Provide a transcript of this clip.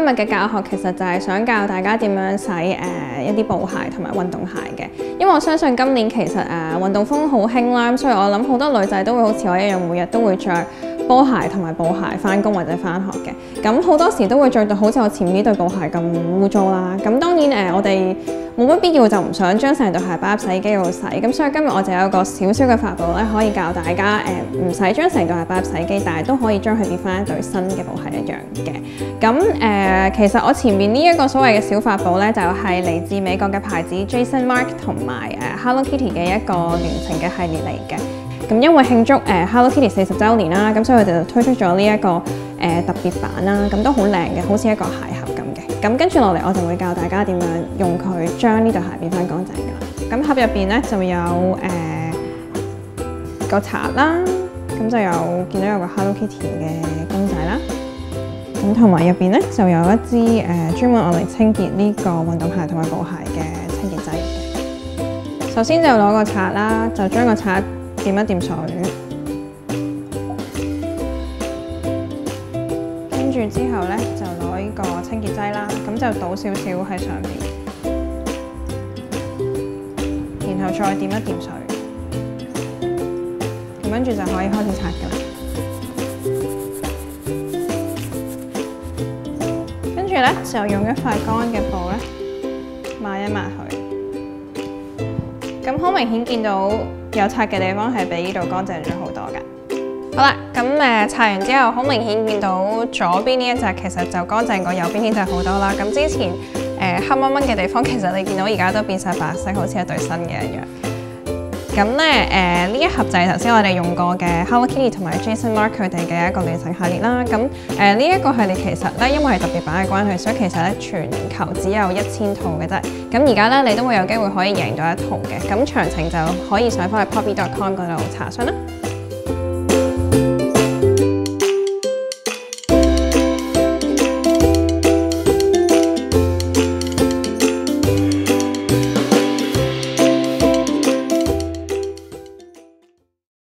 日嘅教學其實就係想教大家點樣洗一啲布鞋同埋運動鞋嘅，因為我相信今年其實運動風好興啦，所以我諗好多女仔都會好似我一樣，每日都會着波鞋同埋布鞋返工或者返學嘅。咁好多時都會着到好似我前面呢對布鞋咁污糟啦。咁當然我哋冇乜必要就唔想將成對鞋擺入洗衣機度洗。咁所以今日我就有個少少嘅法寶咧，可以教大家唔使將成對鞋擺入洗衣機，但係都可以將佢變返一對新嘅布鞋一樣嘅。咁其實我前面呢一個所謂嘅小法寶咧，就係嚟自美國嘅牌子 Jason Markk 同埋Hello Kitty 嘅一個聯乘嘅系列嚟嘅。咁因為慶祝Hello Kitty 40週年啦，咁所以佢哋就推出咗呢一個特別版啦，咁都好靚嘅，好似一個鞋盒咁嘅。咁跟住落嚟，我就會教大家點樣用佢將呢對鞋變返乾淨㗎啦。咁盒入邊咧就有個刷啦，咁就見到有個 Hello Kitty 嘅公仔啦。咁同埋入邊咧就有一支專門我嚟清潔呢個運動鞋同埋布鞋嘅清潔劑。首先就攞個刷啦，就將個刷掂一掂水，跟住之後咧就攞呢個清潔劑啦，咁就倒少少喺上面，然後再掂一掂水，咁跟住就可以開始刷㗎啦。跟住咧就用一塊乾嘅布咧抹一抹佢，咁好明顯見到有刷嘅地方係比呢度乾淨咗好多㗎。好啦，咁刷完之後，好明顯見到左邊呢一隻其實就乾淨過右邊呢隻好多啦。咁之前黑掹掹嘅地方，其實你見到而家都變晒白色，好似一對新嘅一樣。咁呢一盒就係頭先我哋用過嘅 Hello Kitty 同埋 Jason Markk 佢哋嘅一個聯乘系列啦。咁呢一個系列其實咧，因為係特別版嘅關係，所以其實咧全球只有1000套嘅啫。咁而家咧你都會有機會可以贏到一套嘅。咁詳情就可以上返去poppy.com 嗰度查詢啦。